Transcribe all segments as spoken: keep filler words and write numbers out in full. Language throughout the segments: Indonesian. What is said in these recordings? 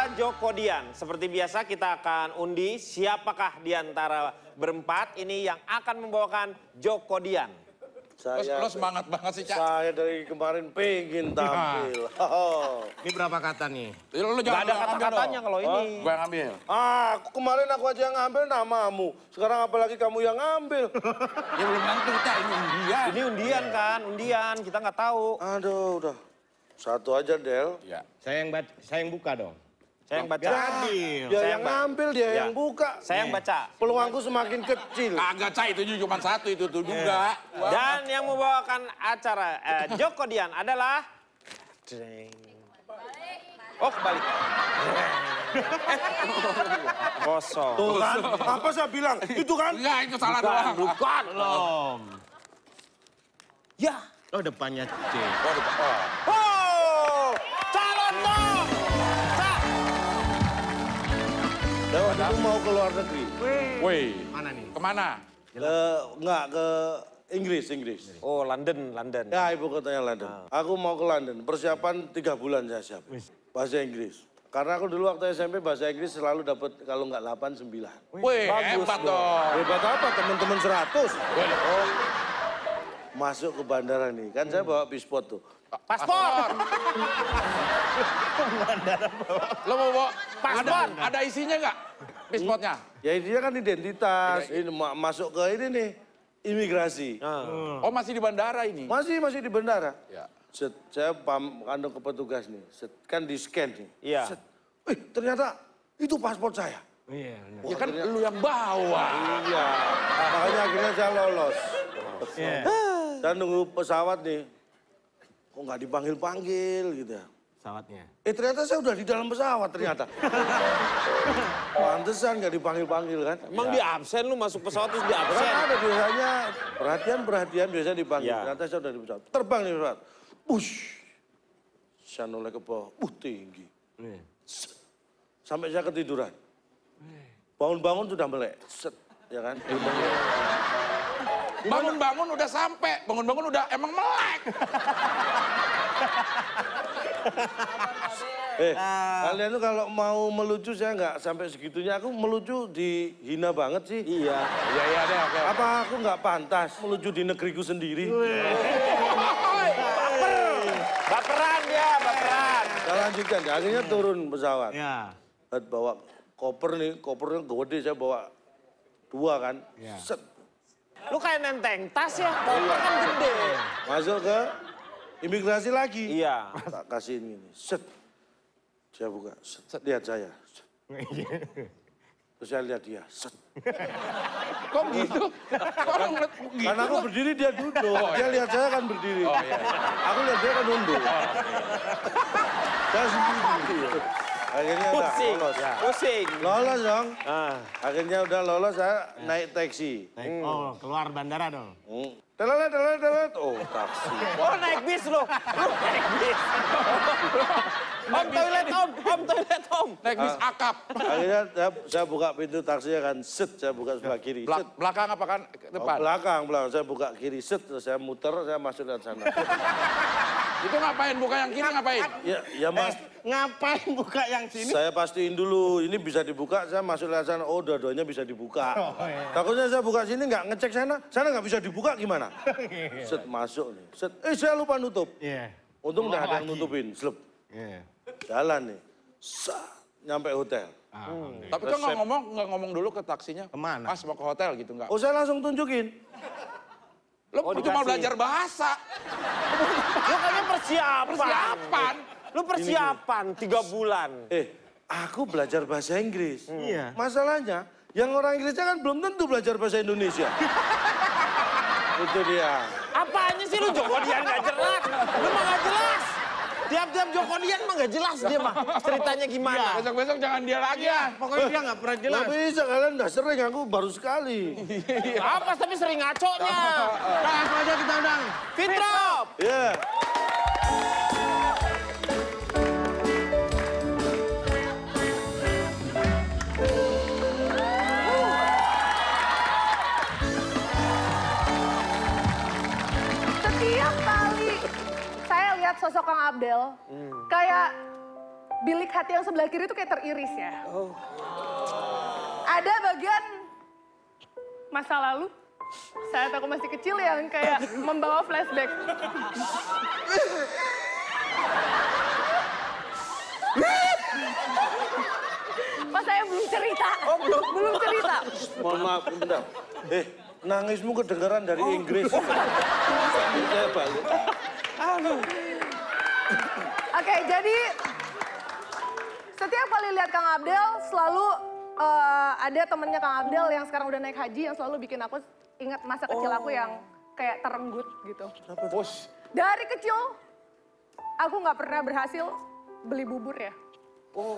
adalah Jokodian. Seperti biasa kita akan undi siapakah di antara berempat ini yang akan membawakan Jokodian. Saya, lo semangat banget sih, Cak. Saya dari kemarin pengen tampil. Oh. Ini berapa kata nih? Lo Gak ada kata-katanya kalau ini. Gue yang ambil. Ah, aku kemarin aku aja yang ngambil namamu. Sekarang apalagi kamu yang ngambil. Ya belum tentu, Cak. Ini undian. Ini undian kan, undian. Kita nggak tahu. Aduh, udah. Satu aja, Del. Ya. Saya yang baca, saya yang buka dong. Saya yang baca. Adil. Dia Saya yang yang ngambil, dia Ya. yang buka. Saya yang baca. Peluangku semakin kecil. Kagak, Cak. Itu cuma satu, itu tuh juga. Wah. Dan yang membawakan acara eh, Jokodian adalah... Oh, kebalik. Kosong. Tuh kan, apa saya bilang? Itu kan? Enggak, itu salah doang. Bukan. Belum. Ya. Oh, depannya C. Oh, oh. Oh, calon dong. Cak. Lewat aku mau ke luar negeri. Woi. Mana nih? Kemana? Ke, enggak, ke Inggris, Inggris. Oh, London, London. Ya, ibu kotanya London. Aku mau ke London. Persiapan tiga bulan saya siap. Bahasa Inggris. Karena aku dulu waktu S M P bahasa Inggris selalu dapat kalau nggak delapan, sembilan. Wih, hebat dong. Hebat apa? Teman-teman seratus. Oh. Masuk ke bandara nih. Kan saya bawa pispot tuh. Paspor. Lo mau bawa Paspor. Ada, ada isinya nggak? Pispotnya? Ya dia kan identitas. Ini ma- masuk ke ini nih. Imigrasi. Oh, masih di bandara ini? Masih, masih di bandara. Ya. Set, saya pam kandung ke petugas nih. Set, kan di scan nih. Iya. Set. Eh, ternyata itu paspor saya. Iya, benar. Ya kan lu yang bawa. Iya. Makanya akhirnya saya lolos. Iya. Saya nunggu pesawat nih. Kok nggak dipanggil-panggil gitu ya. Pesawatnya. Eh ternyata saya udah di dalam pesawat ternyata. Pantesan nggak dipanggil-panggil kan. Emang di absen lu masuk pesawat terus di Kan absen? ada biasanya perhatian-perhatian biasanya dipanggil. Ya. Ternyata saya udah di pesawat. Terbang di pesawat. Push. Saya noleh ke bawah. Uh tinggi. Iya. Sampai saya ketiduran. Bangun-bangun sudah melek. Set. Ya kan. Bangun-bangun udah sampai, bangun-bangun udah emang melek. Eh, kalian tuh kalau mau melucu saya nggak sampai segitunya. Aku melucu dihina banget sih. Iya. Iya, iya deh, oke. Apa aku nggak pantas melucu di negeriku sendiri? Baperan dia, baperan. Saya lanjutkan, akhirnya turun pesawat. Ya. Bawa koper nih, kopernya gede, saya bawa dua kan. Ya. Set. Lu kayak nenteng tas ya, koper kan gede. Masuk ke imigrasi lagi. Iya. Tak kasihin gini, set. Saya buka, set. Set. Lihat saya. Set. Terus saya lihat dia, set. Kok gitu? Kok lu ngeliat gitu? Karena aku berdiri, dia duduk. Dia lihat saya kan berdiri. Oh, iya. Aku lihat dia kan nunduk. Saya sendiri. Akhirnya udah Pusing, lolos. pusing. Lolos dong. Ah. Akhirnya udah lolos, saya naik taksi. Naik, oh, keluar bandara dong. Hmm. Telet, telet, telet. Oh, taksi. Oh naik bis lu, lu naik bis. Om toilet om, om toilet om. Naik bis akap. Akhirnya saya, saya buka pintu taksinya kan, set. Saya buka sebelah kiri, set. Belak- belakang apa kan Oh, depan? belakang, belakang. Saya buka kiri, set. Terus saya muter, saya masuk lewat sana. Itu ngapain? Buka yang kiri ngapain? Ya, ya mas, Ngapain buka yang sini? saya pastiin dulu. Ini bisa dibuka, saya masuk lewat sana. Oh, dua-duanya bisa dibuka. Oh, iya. Takutnya saya buka sini nggak ngecek sana, sana nggak bisa dibuka gimana? Set, masuk nih. Set, eh saya lupa nutup. Iya. Untung udah Oh, ada yang lagi. nutupin, slep. Iya. Jalan nih. Sa, nyampe hotel. Ah, Hmm. Tapi kan nggak ngomong, nggak ngomong dulu ke taksinya. Kemana? Mas mau ke hotel gitu nggak? Oh, saya langsung tunjukin. Lo Oh, cuma dikasih. belajar bahasa. Lu kayaknya persiapan. Persiapan. Lu persiapan tiga bulan. Eh, aku belajar bahasa Inggris. Iya. Masalahnya, yang orang Inggrisnya kan belum tentu belajar bahasa Indonesia. Itu dia. Apanya sih lu Jokodian nggak jelas? Lu mah nggak jelas. Tiap-tiap Jokodian mah nggak jelas dia mah. Ceritanya gimana? Besok-besok jangan dia lagi ya. Pokoknya dia nggak pernah jelas. Nggak bisa, kalian udah sering, aku baru sekali. Apa tapi sering ngaconya. Nah, langsung aja kita undang. Fitrop. Ya. Setiap kali saya lihat sosok Kang Abdel, kayak bilik hati yang sebelah kiri itu kayak teriris ya. Oh. Ada bagian masa lalu saat aku masih kecil yang kayak membawa flashback. Pas saya belum cerita. Oh, belum belum cerita. Mohon maaf, bentar. Eh, nangismu kedengaran dari Inggris. Saya balik. Oke, jadi setiap kali lihat Kang Abdel selalu uh, ada temennya Kang Abdel yang sekarang udah naik haji yang selalu bikin aku ingat masa kecil aku yang kayak terenggut gitu. Bos. Dari kecil aku nggak pernah berhasil beli bubur ya. Oh.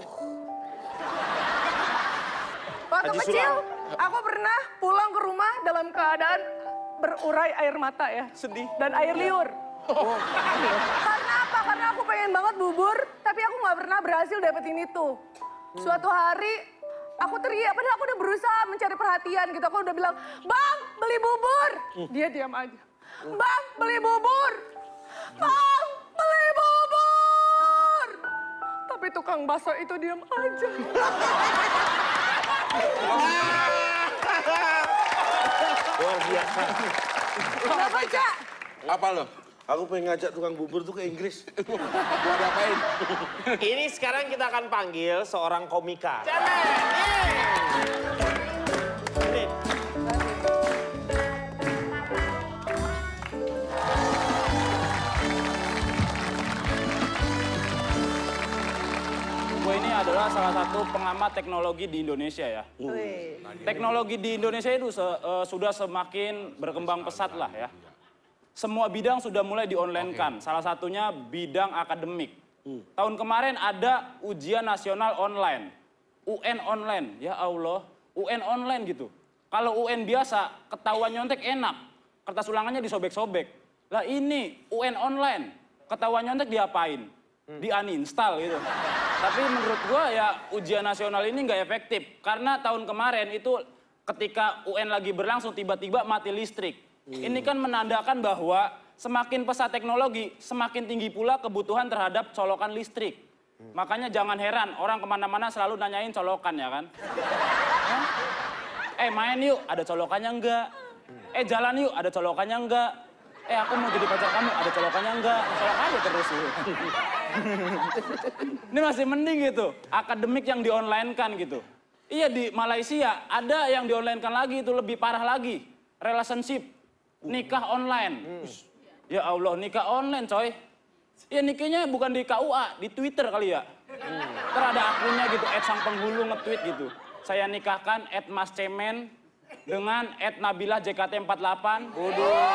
Waktu Haji kecil Sulam. aku pernah pulang ke rumah dalam keadaan berurai air mata ya. Sedih. Dan air liur. Oh. Karena apa? Karena aku pengen banget bubur, tapi aku nggak pernah berhasil dapetin itu. Suatu hari aku teriak, padahal aku udah berusaha mencari perhatian gitu. Aku udah bilang, Bang, beli bubur. Dia diam aja. Bang, beli bubur. Bang, beli bubur. Tapi tukang bakso itu diam aja. Luar biasa. Kenapa, Cak? Apa lo? Aku pengen ngajak tukang bubur tuh ke Inggris. Buat apain? Ini sekarang kita akan panggil seorang komika. Ini. Gue ini adalah salah satu pengamat teknologi di Indonesia ya. Teknologi di Indonesia itu se, uh, sudah semakin berkembang pesat lah ya. Semua bidang sudah mulai di-online-kan, salah satunya bidang akademik. Tahun kemarin ada ujian nasional online, U N online, ya Allah, U N online gitu. Kalau U N biasa, ketahuan nyontek enak, kertas ulangannya disobek-sobek. Lah ini U N online, ketahuan nyontek diapain? Di-uninstall gitu. Tapi menurut gua ya ujian nasional ini nggak efektif, karena tahun kemarin itu ketika U N lagi berlangsung tiba-tiba mati listrik. Ini kan menandakan bahwa semakin pesat teknologi, semakin tinggi pula kebutuhan terhadap colokan listrik. Makanya jangan heran, orang kemana-mana selalu nanyain colokan ya kan. Hah? Eh main yuk, ada colokannya enggak? Eh jalan yuk, ada colokannya enggak? Eh aku mau jadi pacar kamu, ada colokannya enggak? Colok aja terus yuk. Ini masih mending gitu, akademik yang di-online-kan gitu. Iya di Malaysia ada yang di-online-kan lagi, itu lebih parah lagi. Relationship. Nikah online. Hmm. Ya Allah, nikah online coy. Ya nikahnya bukan di K U A, di Twitter kali ya. Hmm. Ntar ada akunnya gitu, at sang penghulu nge-tweet gitu. Saya nikahkan at Mas Cemen dengan at Nabila J K T empat delapan. Waduh.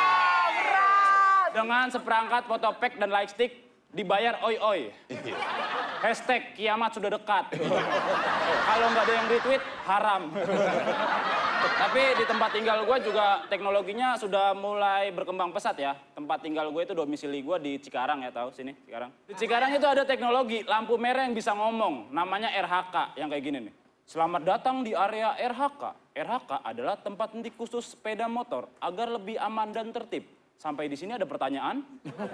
Dengan seperangkat foto pack dan lightstick dibayar oi oi. Hashtag kiamat sudah dekat. Kalau nggak ada yang retweet, haram. Tapi di tempat tinggal gue juga teknologinya sudah mulai berkembang pesat ya. Tempat tinggal gue itu domisili gue di Cikarang ya, tahu sini Cikarang. Di Cikarang itu ada teknologi lampu merah yang bisa ngomong, namanya R H K yang kayak gini nih. Selamat datang di area R H K. R H K adalah tempat henti khusus sepeda motor agar lebih aman dan tertib. Sampai di sini ada pertanyaan?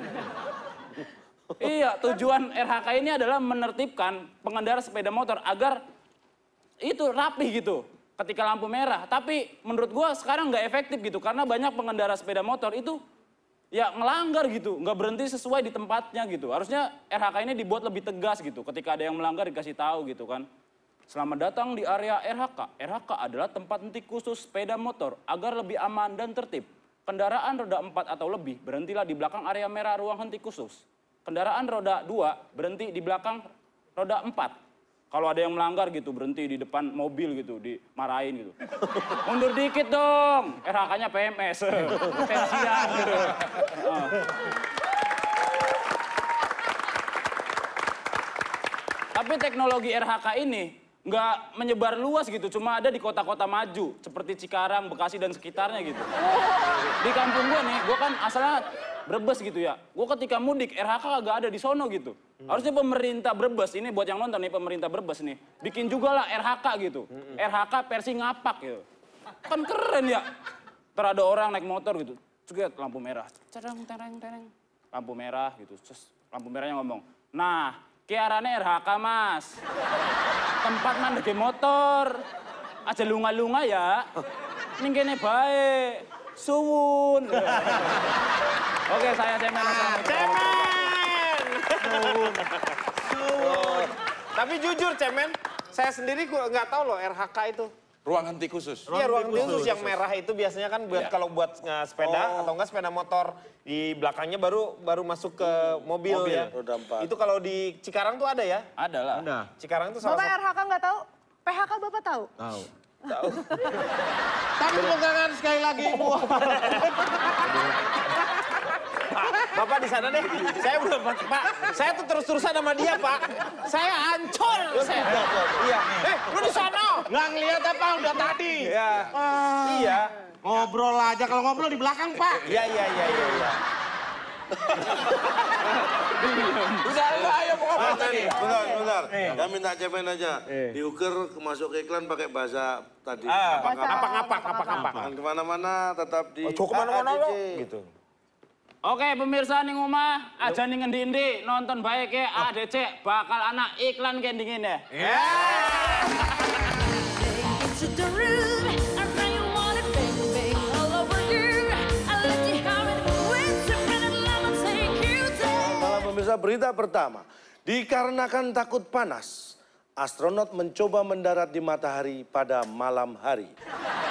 Iya, tujuan R H K ini adalah menertibkan pengendara sepeda motor agar itu rapi gitu. Ketika lampu merah, tapi menurut gua sekarang nggak efektif gitu karena banyak pengendara sepeda motor itu ya ngelanggar gitu, nggak berhenti sesuai di tempatnya gitu. Harusnya R H K ini dibuat lebih tegas gitu, ketika ada yang melanggar dikasih tahu gitu kan. Selamat datang di area R H K. R H K adalah tempat henti khusus sepeda motor agar lebih aman dan tertib. Kendaraan roda empat atau lebih berhentilah di belakang area merah ruang henti khusus. Kendaraan roda dua berhenti di belakang roda empat. Kalau ada yang melanggar gitu, berhenti di depan mobil gitu, dimarahin gitu. Mundur dikit dong, R H K-nya P M S, pensian gitu. Oh. Tapi teknologi R H K ini nggak menyebar luas gitu, cuma ada di kota-kota maju, seperti Cikarang, Bekasi, dan sekitarnya gitu. Di kampung gue nih, gue kan asalnya Brebes gitu ya. Gue ketika mudik, R H K kagak ada di sono gitu. Hmm. Harusnya pemerintah Brebes, ini buat yang nonton nih, pemerintah Brebes nih. Bikin juga lah R H K gitu. Hmm. R H K versi ngapak gitu. Kan keren ya. Ntar ada orang naik motor gitu. Cegat lampu merah. Cereng, tereng, tereng. Lampu merah gitu. Terus lampu merahnya ngomong, nah Kiarane R H K mas. Tempat mandege motor. Aja lunga-lunga ya. Ning kene bae. Suwun. Oke, saya cemen. Cemen! Oh, tapi jujur cemen, saya sendiri gua nggak tahu loh R H K itu. Ruang henti khusus. Iya, ruang khusus yang merah itu biasanya kan buat kalau buat uh, sepeda atau enggak sepeda motor. Di belakangnya baru baru masuk ke mobil, Mobil, ya. roda empat. Itu kalau di Cikarang tuh ada ya? Ada lah. Ada. Cikarang tuh salah Bapak satu. R H K nggak tahu? P H K Bapak tahu? Tahu. Tahu. Tapi tepuk tangan sekali lagi. Wah. Bapak di sana deh. Saya belum Pak. Saya tuh terus-terusan sama dia, Pak. Saya hancur. Saya. Iya. Eh, lu di sana. Nggak ngeliat apa udah tadi. Iya. Ah. Iya. Ngobrol aja, kalau ngobrol di belakang, Pak. Iya, iya, iya, iya, iya. Udah, lu ayo mau apa Bentar, tadi? bentar, bentar. Ya minta cemen aja. Diukur masuk ke iklan pakai bahasa tadi. Ah, Apa-apa. ngapak-ngapak, ngapak-ngapak. Jangan kemana-mana, tetap di Oh, cukup kemana-mana A A D C. lo. Gitu. Oke pemirsa ning omah, aja ning ngendi-endi nonton bae ke A D C bakal anak iklan kendingin ya. To the root, I really want it, bang, bang, all over you. I let you have it, with your friend and let me take you there. Dalam pemirsa berita pertama, dikarenakan takut panas, astronot mencoba mendarat di matahari pada malam hari.